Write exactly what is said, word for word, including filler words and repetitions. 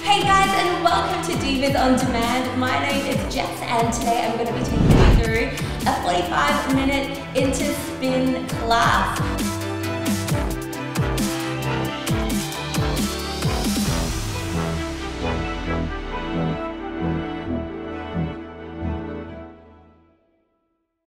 Hey guys, and welcome to Divas On Demand. My name is Jess, and today I'm going to be taking you through a forty-five minute inter spin class.